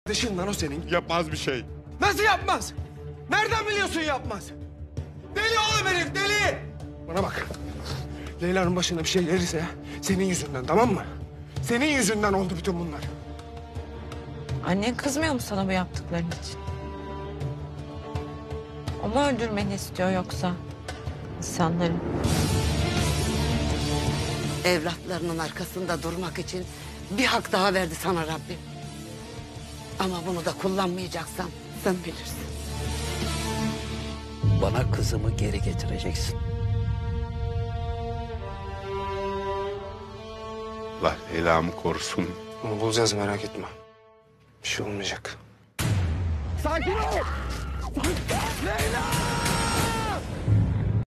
Dışın lan o senin. Yapmaz bir şey. Nasıl yapmaz? Nereden biliyorsun yapmaz? Deli oğlum herif deli. Bana bak. Leyla'nın başına bir şey gelirse senin yüzünden, tamam mı? Senin yüzünden oldu bütün bunlar. Annen kızmıyor mu sana bu yaptıkların için? O mu öldürmeni istiyor yoksa insanları? Evlatlarının arkasında durmak için bir hak daha verdi sana Rabbim. Ama bunu da kullanmayacaksan sen bilirsin. Bana kızımı geri getireceksin. Allah Leyla'mı korusun. Onu bulacağız, merak etme. Bir şey olmayacak. Sakin ol! Leyla!